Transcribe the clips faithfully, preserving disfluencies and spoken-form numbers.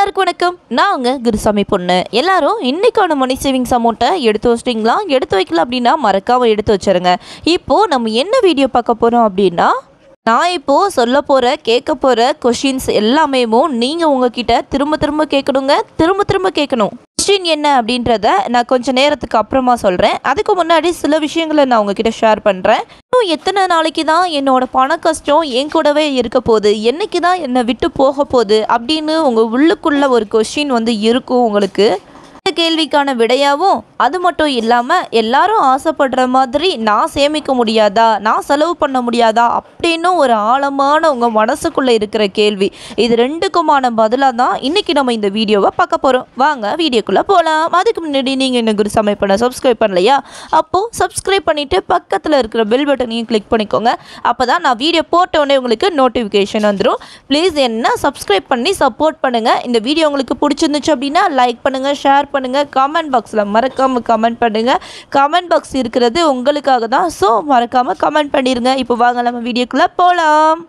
எல்லாருக்கும் வணக்கம். நான் உங்க குருசாமி பொண்ணு. எல்லாரும் இன்னைக்கான மணி சேவிங்ஸ் அமௌண்ட்டை எடுத்து வச்சிட்டிங்களா? எடுத்து வைக்கல அப்படின்னா மறக்காம எடுத்து வச்சிருங்க. இப்போ நம்ம என்ன வீடியோ பார்க்க போறோம் அப்படின்னா, நான் இப்போது சொல்ல போகிற கேட்க போகிற கொஷின்ஸ் எல்லாமே நீங்கள் உங்ககிட்ட திரும்ப திரும்ப கேட்கணுங்க, திரும்ப திரும்ப கேட்கணும். கொஸ்டின் என்ன அப்படின்றத நான் கொஞ்சம் நேரத்துக்கு அப்புறமா சொல்கிறேன். அதுக்கு முன்னாடி சில விஷயங்களை நான் உங்ககிட்ட ஷேர் பண்ணுறேன். இன்னும் எத்தனை நாளைக்கு தான் என்னோட பண கஷ்டம் என் கூடவே இருக்க போகுது, என்னைக்கு தான் என்னை விட்டு போக போகுது அப்படின்னு உங்கள் உள்ளுக்குள்ள ஒரு கொஸ்டின் வந்து இருக்கும் உங்களுக்கு. கேள்விக்கான விடையாவும் அது மட்டும் இல்லாமல் எல்லாரும் ஆசைப்படுற மாதிரி நான் சேமிக்க முடியாதா, நான் செலவு பண்ண முடியாதா அப்படின்னு ஒரு ஆழமான உங்கள் மனசுக்குள்ளே இருக்கிற கேள்வி, இது ரெண்டுக்குமான பதிலாக தான் இன்றைக்கி நம்ம இந்த வீடியோவை பார்க்க போகிறோம். வாங்க வீடியோக்குள்ளே போகலாம். அதுக்கு முன்னாடி நீங்கள் என்ன குருசாமி பண்ண சப்ஸ்கிரைப் பண்ணலையா? அப்போது சப்ஸ்கிரைப் பண்ணிவிட்டு பக்கத்தில் இருக்கிற பெல் பட்டனையும் கிளிக் பண்ணிக்கோங்க. அப்போ தான் நான் வீடியோ போட்டோடனே உங்களுக்கு நோட்டிஃபிகேஷன் வந்துடும். ப்ளீஸ் என்ன சப்ஸ்கிரைப் பண்ணி சப்போர்ட் பண்ணுங்கள். இந்த வீடியோ உங்களுக்கு பிடிச்சிருந்துச்சு அப்படின்னா லைக் பண்ணுங்கள், ஷேர் பண்ணுங்க, கமெண்ட் பாக்ஸில் மறக்காம கமெண்ட் பண்ணுங்க. கமெண்ட் பாக்ஸ் இருக்கிறது உங்களுக்காக தான், ஸோ மறக்காம கமெண்ட் பண்ணிருங்க. இப்போ வாங்க நம்ம வீடியோக்குள்ள போலாம்.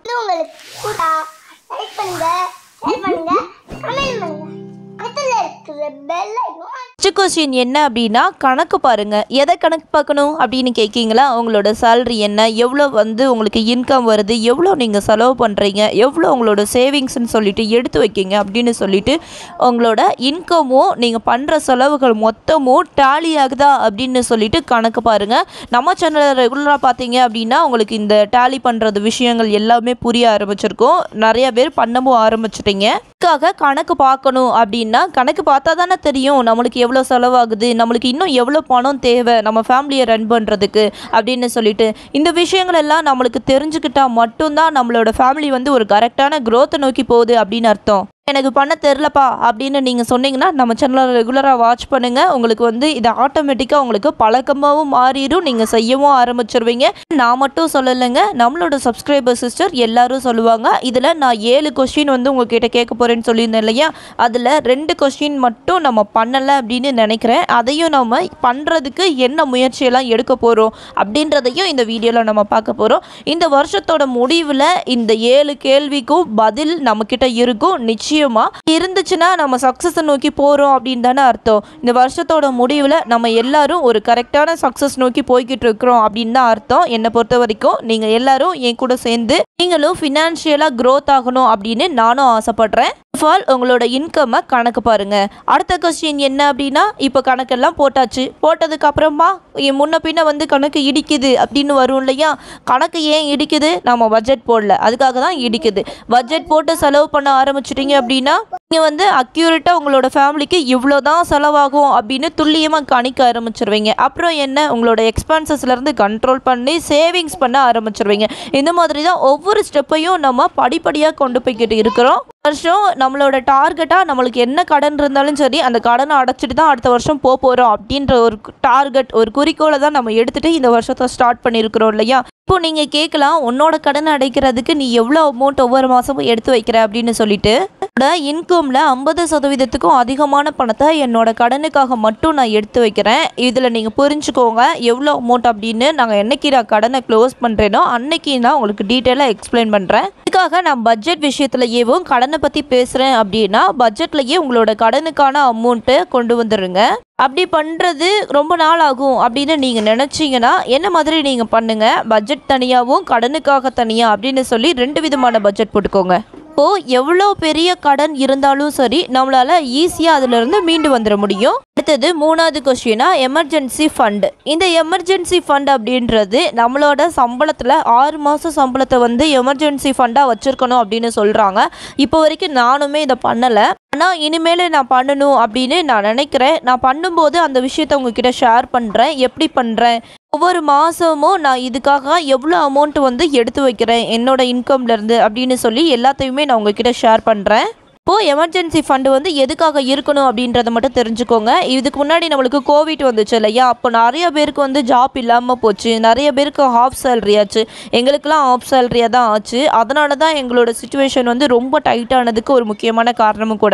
கொஸ்டின் என்ன அப்படின்னா, கணக்கு பாருங்க. எதை கணக்கு பார்க்கணும் அப்படின்னு கேட்கீங்களா? உங்களோட சேலரி என்ன, எவ்வளோ வந்து உங்களுக்கு இன்கம் வருது, எவ்வளோ நீங்கள் செலவு பண்ணுறீங்க, எவ்வளோ உங்களோட சேவிங்ஸ்ன்னு சொல்லிட்டு எடுத்து வைக்கிங்க அப்படின்னு சொல்லிட்டு உங்களோட இன்கமும் நீங்கள் பண்ணுற செலவுகள் மொத்தமும் டேலி ஆகுதா அப்படின்னு சொல்லிட்டு கணக்கு பாருங்கள். நம்ம சேனலை ரெகுலராக பார்த்தீங்க அப்படின்னா உங்களுக்கு இந்த டேலி பண்ணுறது விஷயங்கள் எல்லாமே புரிய ஆரம்பிச்சிருக்கும். நிறைய பேர் பண்ணவும் ஆரம்பிச்சிட்டிங்க. இதுக்காக கணக்கு பார்க்கணும் அப்படின்னா, கணக்கு பார்த்தா தானே தெரியும் நம்மளுக்கு எவ்வளோ செலவாகுது, நம்மளுக்கு இன்னும் எவ்வளோ பணம் தேவை நம்ம ஃபேமிலியை ரன் பண்ணுறதுக்கு அப்படின்னு சொல்லிட்டு. இந்த விஷயங்கள் எல்லாம் நம்மளுக்கு தெரிஞ்சுக்கிட்டால் மட்டும்தான் நம்மளோட ஃபேமிலி வந்து ஒரு கரெக்டான க்ரோத்தை நோக்கி போகுது அப்படின்னு அர்த்தம். எனக்கு பண்ண தெரிலப்பா அப்படின்னு நீங்கள் சொன்னீங்கன்னா நம்ம சேனலை ரெகுலராக வாட்ச் பண்ணுங்கள். உங்களுக்கு வந்து இது ஆட்டோமேட்டிக்காக உங்களுக்கு பழக்கமாகவும் மாறிடும், நீங்கள் செய்யவும் ஆரம்பிச்சிருவீங்க. நான் மட்டும் சொல்லலைங்க, நம்மளோட சப்ஸ்கிரைபர் சிஸ்டர் எல்லாரும் சொல்லுவாங்க. இதில் நான் ஏழு கொஸ்டின் வந்து உங்ககிட்ட கேட்க போகிறேன்னு சொல்லியிருந்தேன் இல்லையா? அதில் ரெண்டு கொஸ்டின் மட்டும் நம்ம பண்ணலை அப்படின்னு நினைக்கிறேன். அதையும் நம்ம பண்ணுறதுக்கு என்ன முயற்சியெல்லாம் எடுக்க போகிறோம் அப்படின்றதையும் இந்த வீடியோவில் நம்ம பார்க்க போகிறோம். இந்த வருஷத்தோட முடிவில் இந்த ஏழு கேள்விக்கும் பதில் நம்மக்கிட்ட இருக்கும். நிச்சயம் இருந்துச்சுன்னா நம்ம சக்சஸ் நோக்கி போறோம் அப்படின்னு தானே அர்த்தம். இந்த வருஷத்தோட முடிவில் நம்ம எல்லாரும் ஒரு கரெக்டான சக்சஸ் நோக்கி போய்கிட்டு இருக்கிறோம் அப்படின்னு தான் அர்த்தம். என்னை பொறுத்த வரைக்கும் நீங்கள் எல்லாரும் என் கூட சேர்ந்து நீங்களும் ஃபினான்ஷியலாக க்ரோத் ஆகணும் அப்படின்னு நானும் ஆசைப்படுறேன். ஃபால் உங்களோட இன்கம்மை கணக்கு பாருங்க. அடுத்த கொஸ்டின் என்ன அப்படின்னா, இப்போ கணக்கெல்லாம் போட்டாச்சு, போட்டதுக்கு அப்புறமா முன்ன பின்ன வந்து கணக்கு இடிக்குது அப்படின்னு வரும் இல்லையா? கணக்கு ஏன் இடிக்குது? நம்ம பட்ஜெட் போடல, அதுக்காக தான் இடிக்குது. பட்ஜெட் போட்டு செலவு பண்ண ஆரம்பிச்சிட்டிங்க அப்படின்னா நீங்கள் வந்து அக்யூரேட்டாக உங்களோட ஃபேமிலிக்கு இவ்வளோ தான் செலவாகும் அப்படின்னு துல்லியமாக கணிக்க ஆரம்பிச்சிருவீங்க. அப்புறம் என்ன, உங்களோட எக்ஸ்பென்சஸ்லேருந்து கண்ட்ரோல் பண்ணி சேவிங்ஸ் பண்ண ஆரம்பிச்சிருவீங்க. இந்த மாதிரி தான் ஒவ்வொரு ஸ்டெப்பையும் நம்ம படிப்படியாக கொண்டு போய்கிட்டு இருக்கிறோம். வருஷம் நம்மளோட டார்கெட்டாக நம்மளுக்கு என்ன கடன் இருந்தாலும் சரி அந்த கடனை அடைச்சிட்டு தான் அடுத்த வருஷம் போக போகிறோம் அப்படின்ற ஒரு டார்கெட், ஒரு குறிக்கோளை தான் நம்ம எடுத்துகிட்டு இந்த வருஷத்தை ஸ்டார்ட் பண்ணியிருக்கிறோம் இல்லையா? இப்போ நீங்கள் கேட்கலாம், உன்னோட கடனை அடைக்கிறதுக்கு நீ எவ்வளோ அமௌண்ட் ஒவ்வொரு மாதமும் எடுத்து வைக்கிற அப்படின்னு சொல்லிட்டு. என்னோட இன்கமில் ஐம்பது சதவீதத்துக்கும் அதிகமான பணத்தை என்னோட கடனுக்காக மட்டும் நான் எடுத்து வைக்கிறேன். இதில் நீங்கள் புரிஞ்சுக்கோங்க எவ்வளோ அமௌண்ட் அப்படின்னு. நாங்கள் என்னைக்கு நான் கடனை க்ளோஸ் பண்ணுறேனோ அன்னைக்கு நான் உங்களுக்கு டீட்டெயிலாக எக்ஸ்பிளைன் பண்ணுறேன். இதுக்காக நான் பட்ஜெட் விஷயத்துலையேவும் கடனை பற்றி பேசுகிறேன் அப்படின்னா பட்ஜெட்லேயே உங்களோட கடனுக்கான அமௌண்ட்டை கொண்டு வந்துடுங்க. அப்படி பண்ணுறது ரொம்ப நாள் ஆகும் அப்படின்னு நீங்கள் நினச்சிங்கன்னா என்ன மாதிரி நீங்கள் பண்ணுங்கள், பட்ஜெட் தனியாகவும் கடனுக்காக தனியாக அப்படின்னு சொல்லி ரெண்டு விதமான பட்ஜெட் போட்டுக்கோங்க. இப்போது எவ்வளோ பெரிய கடன் இருந்தாலும் சரி நம்மளால் ஈஸியாக அதிலிருந்து மீண்டு வந்துட முடியும். அடுத்தது மூணாவது கொஸ்டினா, எமர்ஜென்சி ஃபண்டு. இந்த எமர்ஜென்சி ஃபண்ட் அப்படின்றது நம்மளோட சம்பளத்தில் ஆறு மாதம் சம்பளத்தை வந்து எமர்ஜென்சி ஃபண்டாக வச்சுருக்கணும் அப்படின்னு சொல்கிறாங்க. இப்போ வரைக்கும் நானுமே இதை பண்ணலை, ஆனால் இனிமேல் நான் பண்ணணும் அப்படின்னு நான் நினைக்கிறேன். நான் பண்ணும்போது அந்த விஷயத்த உங்ககிட்ட ஷேர் பண்ணுறேன், எப்படி பண்ணுறேன். ஒவ்வொரு மாதமும் நான் இதுக்காக எவ்வளோ அமௌண்ட் வந்து எடுத்து வைக்கிறேன் என்னோட இன்கம்லேருந்து அப்படின்னு சொல்லி எல்லாத்தையுமே நான் உங்ககிட்ட ஷேர் பண்ணுறேன். இப்போது எமர்ஜென்சி ஃபண்டு வந்து எதுக்காக இருக்கணும் அப்படின்றத மட்டும் தெரிஞ்சுக்கோங்க. இதுக்கு முன்னாடி நம்மளுக்கு கோவிட் வந்துச்சு இல்லையா? அப்போ நிறைய பேருக்கு வந்து ஜாப் இல்லாமல் போச்சு, நிறைய பேருக்கு ஹாஃப் சேலரி ஆச்சு. எங்களுக்கெல்லாம் ஹாஃப் சேலரியாக தான் ஆச்சு. அதனால தான் எங்களோட சுச்சுவேஷன் வந்து ரொம்ப டைட்டானதுக்கு ஒரு முக்கியமான காரணமும் கூட.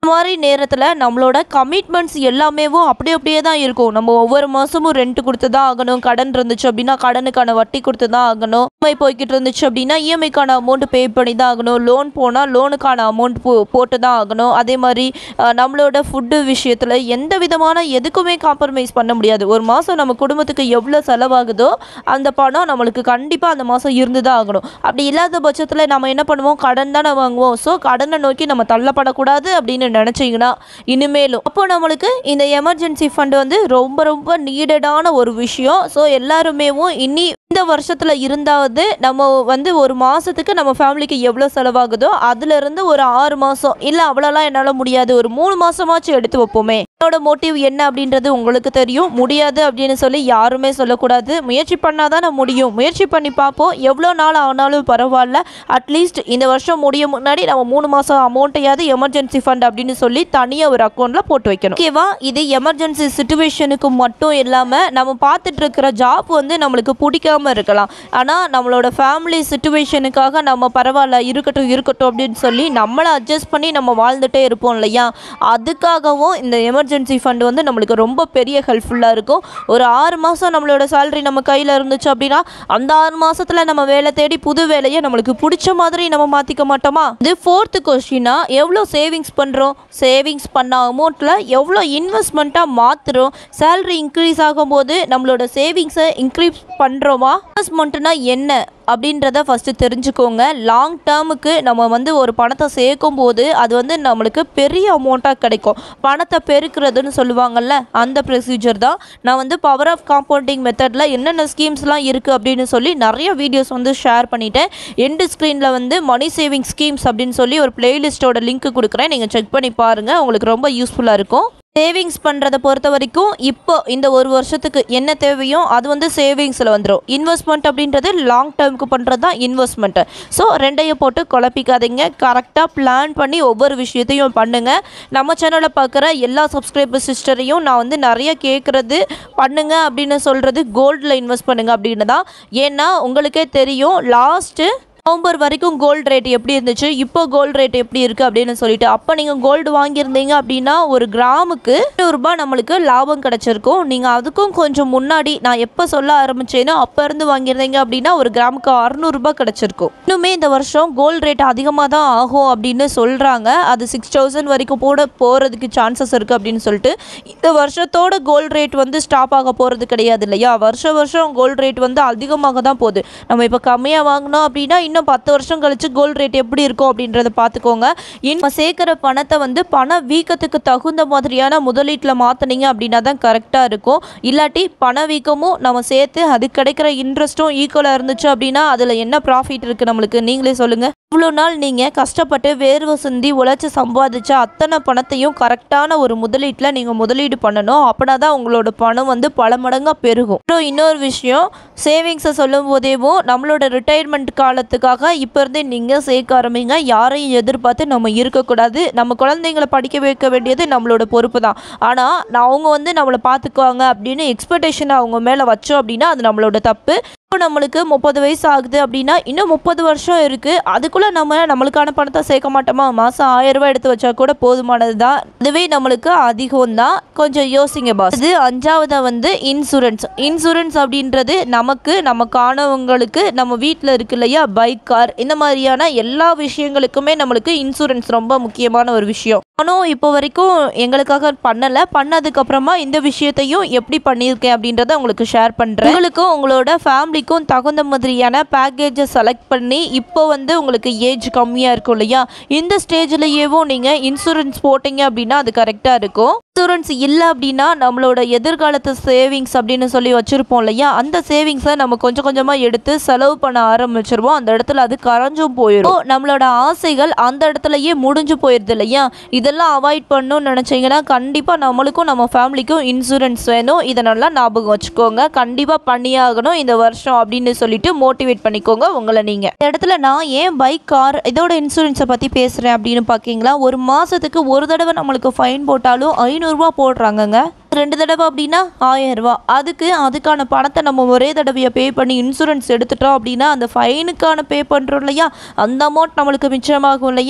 இந்த மாதிரி நேரத்தில் நம்மளோட கமிட்மெண்ட்ஸ் எல்லாமே அப்படியே அப்படியே தான் இருக்கும். நம்ம ஒவ்வொரு மாதமும் ரெண்ட் கொடுத்து தான் ஆகணும். கடன் இருந்துச்சு அப்படின்னா கடனுக்கான வட்டி கொடுத்து தான் ஆகணும். இஎம்ஐ போய்கிட்டு இருந்துச்சு அப்படின்னா இஎம்ஐக்கான அமௌண்ட் பே பண்ணி தான் ஆகணும். லோன் போனால் லோனுக்கான அமௌண்ட் போ போட்டு தான் ஆகணும். அதே மாதிரி நம்மளோட ஃபுட்டு விஷயத்தில் எந்த விதமான எதுக்குமே காம்ப்ரமைஸ் பண்ண முடியாது. ஒரு மாதம் நம்ம குடும்பத்துக்கு எவ்வளோ செலவாகுதோ அந்த பணம் நம்மளுக்கு கண்டிப்பாக அந்த மாதம் இருந்து தான் ஆகணும். அப்படி இல்லாத பட்சத்தில் நம்ம என்ன பண்ணுவோம், கடன் தானே வாங்குவோம். ஸோ கடனை நோக்கி நம்ம தள்ளப்படக்கூடாது அப்படின்னு நினச்சிங்கன்னா இனிமேலும் அப்போ நம்மளுக்கு இந்த எமர்ஜென்சி ஃபண்ட் வந்து ரொம்ப ரொம்ப நீடடான ஒரு விஷயம். ஸோ எல்லாருமேவும் இனி இந்த வருஷத்தில் இருந்தாவது நம்ம வந்து ஒரு மாதத்துக்கு நம்ம ஃபேமிலிக்கு எவ்வளோ செலவாகுதோ அதுலேருந்து ஒரு ஆறு மாதம் இல்லை அவ்வளோலாம் என்னால் முடியாது, ஒரு மூணு மாதமாச்சும் எடுத்து வைப்போமே. என்னோட மோட்டிவ் என்ன அப்படின்றது உங்களுக்கு தெரியும். முடியாது அப்படின்னு சொல்லி யாருமே சொல்லக்கூடாது. முயற்சி பண்ணால் தான் முடியும். முயற்சி பண்ணி பார்ப்போம். எவ்வளோ நாள் ஆனாலும் பரவாயில்ல, அட்லீஸ்ட் இந்த வருஷம் முடியும் முன்னாடி நம்ம மூணு மாதம் அமௌண்ட்டையாவது எமர்ஜென்சி ஃபண்ட் அப்படின்னு சொல்லி தனியாக ஒரு அக்கௌண்ட்டில் போட்டு வைக்கணும். ஓகேவா? இது எமர்ஜென்சி சுச்சுவேஷனுக்கு மட்டும் இல்லாமல் நம்ம பார்த்துட்டு இருக்கிற ஜாப் வந்து நம்மளுக்கு பிடிக்காம இருக்கலாம். ஆனால் நம்மளோட ஃபேமிலி சிச்சுவேஷனுக்காக நம்ம பரவாயில்ல இருக்கட்டும் இருக்கட்டும் அப்படின்னு சொல்லி நம்மளை அட்ஜஸ்ட் பண்ணி நம்ம வாழ்ந்துட்டே இருப்போம் இல்லையா? அதுக்காகவும் இந்த எமர்ஜென்சி ஃபண்ட் வந்து நம்மளுக்கு ரொம்ப பெரிய ஹெல்ப்ஃபுல்லாக இருக்கும். ஒரு ஆறு மாதம் நம்மளோட சேலரி நம்ம கையில் இருந்துச்சு அப்படின்னா அந்த ஆறு மாதத்தில் நம்ம வேலை தேடி புது வேலையை நம்மளுக்கு பிடிச்ச மாதிரி நம்ம மாற்றிக்க மாட்டோமா? இது ஃபோர்த்து கொஸ்டினா, எவ்வளோ சேவிங்ஸ் பண்ணுறோம், சேவிங்ஸ் பண்ண அமௌண்ட்டில் எவ்வளோ இன்வெஸ்ட்மெண்ட்டாக மாற்றுறோம், சேலரி இன்க்ரீஸ் ஆகும்போது நம்மளோட சேவிங்ஸை இன்க்ரீஸ் பண்ணுறோமா? இன்வெஸ்ட்மெண்ட்னா என்ன அப்படின்றத ஃபஸ்ட்டு தெரிஞ்சுக்கோங்க. லாங் டேர்முக்கு நம்ம வந்து ஒரு பணத்தை சேர்க்கும் போது அது வந்து நம்மளுக்கு பெரிய அமௌண்ட்டாக கிடைக்கும். பணத்தை பெருக்கிறதுன்னு சொல்லுவாங்கள்ல, அந்த ப்ரொசீஜர் தான். நான் வந்து பவர் ஆஃப் காம்பவுண்டிங் மெத்தடில் என்னென்ன ஸ்கீம்ஸ்லாம் இருக்குது அப்படின்னு சொல்லி நிறைய வீடியோஸ் வந்து ஷேர் பண்ணிட்டேன். எண்டு ஸ்க்ரீனில் வந்து மணி சேவிங் ஸ்கீம்ஸ் அப்படின்னு சொல்லி ஒரு பிளேலிஸ்ட்டோட லிங்க் கொடுக்குறேன். நீங்கள் செக் பண்ணி பாருங்கள், உங்களுக்கு ரொம்ப யூஸ்ஃபுல்லாக இருக்கும். சேவிங்ஸ் பண்ணுறதை பொறுத்த வரைக்கும் இப்போ இந்த ஒரு வருஷத்துக்கு என்ன தேவையோ அது வந்து சேவிங்ஸில் வந்துடும். இன்வெஸ்ட்மெண்ட் அப்படின்றது லாங் டேர்முக்கு பண்ணுறது தான் இன்வெஸ்ட்மெண்ட்டு. ஸோ ரெண்டையும் போட்டு குழப்பிக்காதீங்க. கரெக்டாக பிளான் பண்ணி ஒவ்வொரு விஷயத்தையும் பண்ணுங்கள். நம்ம சேனலை பார்க்குற எல்லா சப்ஸ்கிரைபர் சிஸ்டரையும் நான் வந்து நிறைய கேட்குறது பண்ணுங்க அப்படின்னு சொல்கிறது கோல்டில் இன்வெஸ்ட் பண்ணுங்கள் அப்படின்னு தான். ஏன்னா உங்களுக்கே தெரியும், லாஸ்ட்டு நவம்பர் வரைக்கும் கோல்டு ரேட் எப்படி இருந்துச்சு, இப்போ கோல்டு ரேட் எப்படி இருக்குது அப்படின்னு சொல்லிட்டு. அப்போ நீங்கள் கோல்டு வாங்கியிருந்தீங்க அப்படின்னா ஒரு கிராமுக்கு நூறுரூபா நம்மளுக்கு லாபம் கிடச்சிருக்கும். நீங்கள் அதுக்கும் கொஞ்சம் முன்னாடி நான் எப்போ சொல்ல ஆரம்பித்தேனோ அப்போ இருந்து வாங்கியிருந்தீங்க அப்படின்னா ஒரு கிராமுக்கு அறுநூறுபா கிடச்சிருக்கும். இன்னுமே இந்த வருஷம் கோல்டு ரேட் அதிகமாக தான் ஆகும் அப்படின்னு சொல்கிறாங்க. அது சிக்ஸ் தௌசண்ட் வரைக்கும் கூட போகிறதுக்கு சான்சஸ் இருக்குது அப்படின்னு சொல்லிட்டு. இந்த வருஷத்தோட கோல்டு ரேட் வந்து ஸ்டாப் ஆக போகிறது கிடையாது இல்லையா? வருஷம் வருஷம் கோல்டு ரேட் வந்து அதிகமாக தான் போகுது. நம்ம இப்போ கம்மியாக வாங்கினோம் அப்படின்னா இன்னும் பத்து வருஷம் கழிச்சு கோல்டு ரேட் எப்படி இருக்கும் அப்படின்றத பார்த்துக்கோங்க. இன்னும் சேர்க்குற பணத்தை வந்து பண வீக்கத்துக்கு தகுந்த மாதிரியான முதலீட்டில் மாற்றினீங்க அப்படின்னா தான் கரெக்டாக இருக்கும். இல்லாட்டி பண வீக்கமும் நம்ம சேர்த்து அது கிடைக்கிற இன்ட்ரெஸ்ட்டும் ஈக்குவலாக இருந்துச்சு அப்படின்னா அதில் என்ன ப்ராஃபிட் இருக்குது நம்மளுக்கு? நீங்களே சொல்லுங்கள். இவ்வளோ நாள் நீங்கள் கஷ்டப்பட்டு வேர்வை சிந்தி உழைச்சி சம்பாதிச்ச அத்தனை பணத்தையும் கரெக்டான ஒரு முதலீட்டில் நீங்கள் முதலீடு பண்ணணும். அப்படின்னா தான் உங்களோட பணம் வந்து பல மடங்காக பெருகும். அப்புறம் இன்னொரு விஷயம், சேவிங்ஸை சொல்லும் போதேவும் நம்மளோட ரிட்டையர்மெண்ட் காலத்துக்காக இப்போ இருந்தே நீங்கள் சேர்க்க ஆரம்பிங்க. யாரையும் எதிர்பார்த்து நம்ம இருக்கக்கூடாது. நம்ம குழந்தைங்களை படிக்க வைக்க வேண்டியது நம்மளோட பொறுப்பு தான். ஆனால் அவங்க வந்து நம்மளை பார்த்துக்குவாங்க அப்படின்னு எக்ஸ்பெக்டேஷன் அவங்க மேலே வச்சோம் அப்படின்னா அது நம்மளோட தப்பு. இப்போ நம்மளுக்கு முப்பது வயசு ஆகுது அப்படின்னா இன்னும் முப்பது வருஷம் இருக்குது. அதுக்குள்ளே நம்ம நம்மளுக்கான பணத்தை சேர்க்க மாட்டோமா? மாதம் ஆயிரம் ரூபாய் எடுத்து வச்சா கூட போதுமானது தான். அதுவே நம்மளுக்கு அதிகம் தான். கொஞ்சம் யோசிங்க பாஸ். இது அஞ்சாவதாக வந்து இன்சூரன்ஸ். இன்சூரன்ஸ் அப்படின்றது நமக்கு நமக்கானவங்களுக்கு நம்ம வீட்டில் இருக்கு இல்லையா, பைக், கார், இந்த மாதிரியான எல்லா விஷயங்களுக்குமே நம்மளுக்கு இன்சூரன்ஸ் ரொம்ப முக்கியமான ஒரு விஷயம். நானும் இப்போ வரைக்கும் எங்களுக்காக பண்ணலை. பண்ணதுக்கப்புறமா இந்த விஷயத்தையும் எப்படி பண்ணியிருக்கேன் அப்படின்றத உங்களுக்கு ஷேர் பண்ணுறேன். உங்களுக்கும் உங்களோட ஃபேமிலிக்கும் தகுந்த மாதிரியான பேக்கேஜை செலக்ட் பண்ணி இப்போ வந்து உங்களுக்கு ஏஜ் கம்மியாக இருக்கும் இல்லையா, இந்த ஸ்டேஜ்லேயேவும் நீங்கள் இன்சூரன்ஸ் போட்டிங்க அப்படின்னா அது கரெக்டாக இருக்கும். இன்சூரன்ஸ் இல்லை அப்படின்னா நம்மளோட எதிர்காலத்து சேவிங்ஸ் அப்படின்னு சொல்லி வச்சுருப்போம் இல்லையா, அந்த சேவிங்ஸை நம்ம கொஞ்சம் கொஞ்சமாக எடுத்து செலவு பண்ண ஆரம்பிச்சிருவோம். அந்த இடத்துல அது கரைஞ்சும் போயிடும். நம்மளோட ஆசைகள் அந்த இடத்துலையே முடிஞ்சு போயிடுது இல்லையா. இதெல்லாம் அவாய்ட் பண்ணணும்னு நினச்சிங்கன்னா கண்டிப்பாக நம்மளுக்கும் நம்ம ஃபேமிலிக்கும் இன்சூரன்ஸ் வேணும். இதை நல்லா ஞாபகம் வச்சுக்கோங்க. கண்டிப்பாக பண்ணியாகணும் இந்த வருஷம் அப்படின்னு சொல்லிட்டு மோட்டிவேட் பண்ணிக்கோங்க உங்களை நீங்கள். இந்த இடத்துல நான் ஏன் பைக், கார் இதோட இன்சூரன்ஸை பற்றி பேசுகிறேன் அப்படின்னு பார்க்கிங்களா, ஒரு மாதத்துக்கு ஒரு தடவை நம்மளுக்கு ஃபைன் போட்டாலும் ஐநூறுரூவா போடுறாங்கங்க. ரெண்டு தடவை அப்படின்னா ஆயிரம் ரூபா. அதுக்கு அதுக்கான பணத்தை நம்ம ஒரே தடவையை பே பண்ணி இன்சூரன்ஸ் எடுத்துட்டோம் அப்படின்னா அந்த ஃபைனுக்கான பே பண்ணுறோம் இல்லையா, அந்த அமௌண்ட் நம்மளுக்கு மிச்சமாகும் இல்லையா.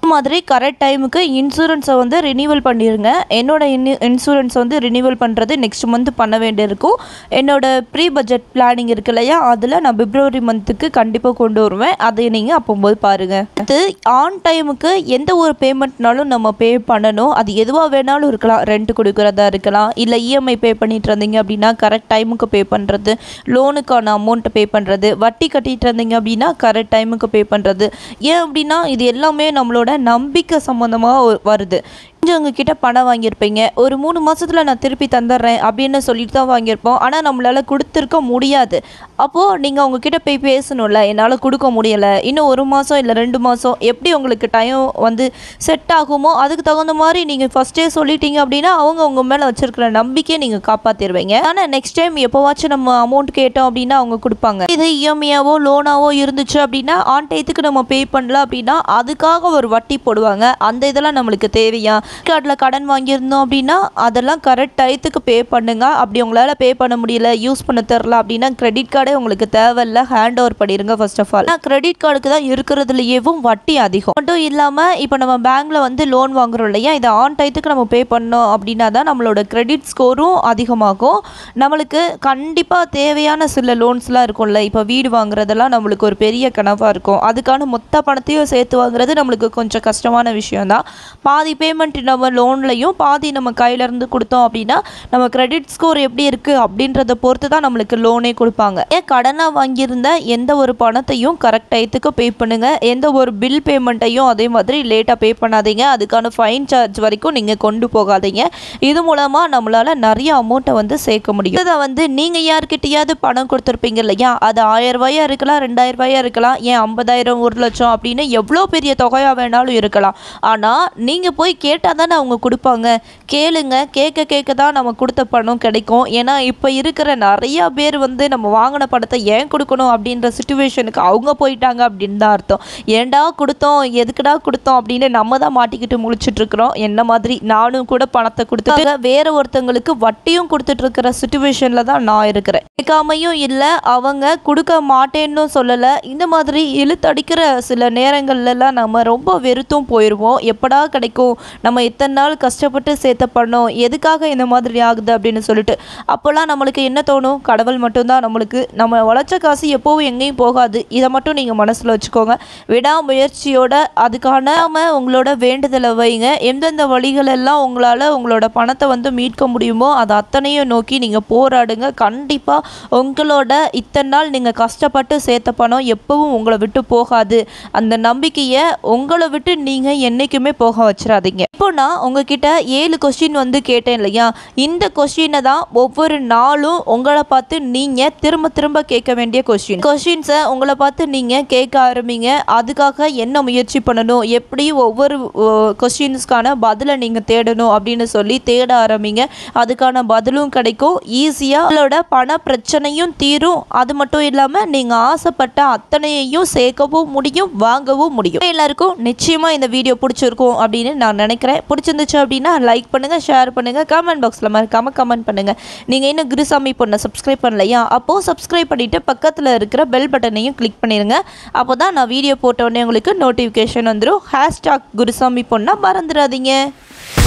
மாதிரி கரெக்ட் டைமுக்கு இன்சூரன்ஸை வந்து ரினியூவல் பண்ணிடுங்க. என்னோட இன் இன்சூரன்ஸ் வந்து ரினியூவல் பண்ணுறது நெக்ஸ்ட் மந்த் பண்ண வேண்டியிருக்கும். என்னோட ப்ரீ பட்ஜெட் பிளானிங் இருக்கு இல்லையா, அதில் நான் பிப்ரவரி மந்த்துக்கு கண்டிப்பாக கொண்டு வருவேன். அதை நீங்கள் அப்போது பாருங்கள். அது ஆன் டைமுக்கு எந்த ஒரு பேமெண்ட்னாலும் நம்ம பே பண்ணணும். அது எதுவாக வேணாலும் இருக்கலாம். ரெண்ட் கொடுக்குறதா இருக்கலாம், இல்லை இஎம்ஐ பே பண்ணிட்டு இருந்தீங்க அப்படின்னா கரெக்ட் டைமுக்கு பே பண்ணுறது, லோனுக்கான அமௌண்ட்டை பே பண்ணுறது, வட்டி கட்டிகிட்டு இருந்தீங்க அப்படின்னா கரெக்ட் டைமுக்கு பே பண்ணுறது. ஏன் அப்படின்னா இது எல்லாமே நம்மளோட நம்பிக்கை சம்மந்தமாக வருது. உங்ககிட்ட பணம் வாங்கியிருப்பீங்க, ஒரு மூணு மாதத்தில் நான் திருப்பி தந்துடுறேன் அப்படின்னு சொல்லிட்டு தான் வாங்கியிருப்போம். ஆனால் நம்மளால் கொடுத்துருக்க முடியாது. அப்போது நீங்கள் அவங்கக்கிட்ட போய் பேசணும்ல, என்னால் கொடுக்க முடியலை, இன்னும் ஒரு மாதம் இல்லை ரெண்டு மாதம் எப்படி உங்களுக்கு டைம் வந்து செட் ஆகுமோ அதுக்கு தகுந்த மாதிரி நீங்கள் ஃபஸ்ட்டே சொல்லிட்டீங்க அப்படின்னா அவங்க உங்கள் மேலே வச்சுருக்கிற நம்பிக்கையை நீங்கள் காப்பாற்றிடுவீங்க. ஆனால் நெக்ஸ்ட் டைம் எப்போவாச்சும் நம்ம அமௌண்ட் கேட்டோம் அப்படின்னா அவங்க கொடுப்பாங்க. இது இஎம்ஐயாவோ லோனாவோ இருந்துச்சு அப்படின்னா ஆன் டைத்துக்கு நம்ம பே பண்ணல அப்படின்னா அதுக்காக ஒரு வட்டி போடுவாங்க. அந்த இதெல்லாம் நம்மளுக்கு தேவையா? கார்டில் கடன் வாங்கியிருந்தோம் அப்படின்னா அதெல்லாம் கரெக்ட் டயத்துக்கு பே பண்ணுங்க. அப்படி உங்களால் பே பண்ண முடியல, யூஸ் பண்ண தெரில அப்படின்னா கிரெடிட் கார்டே உங்களுக்கு தேவையில்லை, ஹேண்ட் ஓவர் பண்ணிடுங்க. ஃபர்ஸ்ட் ஆஃப் ஆல் கிரெடிட் கார்டுக்கு தான் இருக்கிறதுலையேவும் வட்டி அதிகம். மட்டும் இல்லாமல் இப்போ நம்ம பேங்க்கில் வந்து லோன் வாங்குறோம் இல்லையா, இதை ஆன் டயத்துக்கு நம்ம பே பண்ணோம் அப்படின்னா தான் நம்மளோட கிரெடிட் ஸ்கோரும் அதிகமாகும். நம்மளுக்கு கண்டிப்பாக தேவையான சில லோன்ஸ்லாம் இருக்கும்ல, இப்போ வீடு வாங்குறதெல்லாம் நம்மளுக்கு ஒரு பெரிய கனவாக இருக்கும். அதுக்கான மொத்த பணத்தையும் சேர்த்து வாங்குறது நம்மளுக்கு கொஞ்சம் கஷ்டமான விஷயம் தான். பாதி பேமெண்ட் நம்ம லோன்லையும் பாதி நம்ம கையிலேருந்து கொடுத்தோம் அப்படின்னா நம்ம கிரெடிட் ஸ்கோர் எப்படி இருக்குது அப்படின்றத பொறுத்து தான் நம்மளுக்கு லோனே கொடுப்பாங்க. ஏன் கடனாக வாங்கியிருந்த எந்த ஒரு பணத்தையும் கரெக்ட் டயத்துக்கு பே பண்ணுங்கள். எந்த ஒரு பில் பேமெண்ட்டையும் அதே மாதிரி லேட்டாக பே பண்ணாதீங்க. அதுக்கான ஃபைன் சார்ஜ் வரைக்கும் நீங்கள் கொண்டு போகாதீங்க. இது மூலமாக நம்மளால் நிறைய அமௌண்ட்டை வந்து சேர்க்க முடியும். இதை வந்து நீங்கள் யார்கிட்டையாவது பணம் கொடுத்துருப்பீங்க இல்லையா, அது ஆயிரம் ரூபாயா இருக்கலாம், ரெண்டாயிரம் ரூபாயா இருக்கலாம், ஏன் ஐம்பதாயிரம் ஒரு லட்சம் அப்படின்னு எவ்வளோ பெரிய தொகையாக வேணாலும் இருக்கலாம். ஆனால் நீங்கள் போய் கேட்டால் தானே அவங்க கொடுப்பாங்க. கேளுங்க, கேட்க கேட்க தான் நம்ம கொடுத்த பணம் கிடைக்கும். ஏன்னா இப்போ இருக்கிற நிறையா பேர் வந்து நம்ம வாங்கின பணத்தை ஏன் கொடுக்கணும் அப்படின்ற சிச்சுவேஷனுக்கு அவங்க போயிட்டாங்க அப்படின்னு தான் அர்த்தம். ஏண்டா கொடுத்தோம், எதுக்குடா கொடுத்தோம் அப்படின்னு நம்ம தான் மாட்டிக்கிட்டு முழிச்சிட்டு இருக்கிறோம். என்ன மாதிரி நானும் கூட பணத்தை கொடுத்து வேற ஒருத்தங்களுக்கு வட்டியும் கொடுத்துட்டு இருக்கிற சிச்சுவேஷனில் தான் நான் இருக்கிறேன். கேட்காமையும் இல்லை, அவங்க கொடுக்க மாட்டேன்னு சொல்லலை. இந்த மாதிரி இழுத்தடிக்கிற சில நேரங்கள்லாம் நம்ம ரொம்ப வெறுத்தும் போயிடுவோம். எப்படா கிடைக்கும், நம்ம இத்தனை நாள் கஷ்டப்பட்டு சேர்த்த பண்ணோம், எதுக்காக இந்த மாதிரி ஆகுது அப்படின்னு சொல்லிட்டு. அப்போல்லாம் நம்மளுக்கு என்ன தோணும், கடவுள் மட்டும்தான் நம்மளுக்கு, நம்ம உழைச்ச காசு எப்போவும் எங்கேயும் போகாது. இதை மட்டும் நீங்கள் மனசில் வச்சுக்கோங்க. விடாமுயற்சியோட அதுக்கான உங்களோட வேண்டுதலை வைங்க. எந்தெந்த வழிகளெல்லாம் உங்களால் உங்களோட பணத்தை வந்து மீட்க முடியுமோ அது அத்தனையும் நோக்கி நீங்கள் போராடுங்க. கண்டிப்பாக உங்களோட இத்தனை நாள் நீங்கள் கஷ்டப்பட்டு சேர்த்த பணம் எப்பவும் உங்களை விட்டு போகாது. அந்த நம்பிக்கையை உங்களை விட்டு நீங்கள் என்றைக்குமே போக வச்சிடாதீங்க. இப்போ நான் உங்ககிட்ட ஏழு கொஸ்டின் வந்து கேட்டேன் இல்லையா, இந்த கொஸ்டினை தான் ஒவ்வொரு நாளும் உங்களை பார்த்து நீங்கள் திரும்ப திரும்ப கேட்க வேண்டிய கொஸ்டின். கொஸ்டின்ஸை உங்களை பார்த்து நீங்கள் கேட்க ஆரம்பிங்க. அதுக்காக என்ன முயற்சி பண்ணணும், எப்படி ஒவ்வொரு கொஸ்டின்ஸ்க்கான பதிலை நீங்கள் தேடணும் அப்படின்னு சொல்லி தேட ஆரம்பிங்க. அதுக்கான பதிலும் கிடைக்கும். ஈஸியாக உங்களோட பண பிரச்சனையும் தீரும். அது மட்டும் இல்லாமல் நீங்கள் ஆசைப்பட்ட அத்தனையையும் சேர்க்கவும் முடியும், வாங்கவும் முடியும். எல்லாருக்கும் நிச்சயமாக இந்த வீடியோ பிடிச்சிருக்கும் அப்படின்னு நான் நினைக்கிறேன். பிடிச்சிருந்துச்சு அப்படின்னா லைக் பண்ணுங்கள், ஷேர் பண்ணுங்கள், கமெண்ட் பாக்ஸில் மறக்காம கமெண்ட் பண்ணுங்கள். நீங்கள் இன்னும் குருசாமி பொண்ணை சப்ஸ்கிரைப் பண்ணலையா, அப்போது சப்ஸ்கிரைப் பண்ணிவிட்டு பக்கத்தில் இருக்கிற பெல் பட்டனையும் கிளிக் பண்ணிடுங்க. அப்போ தான் நான் வீடியோ போட்டோடனே உங்களுக்கு நோட்டிஃபிகேஷன் வந்துடும். ஹேஷ்டாக் குருசாமி பொண்ணை மறந்துடாதீங்க.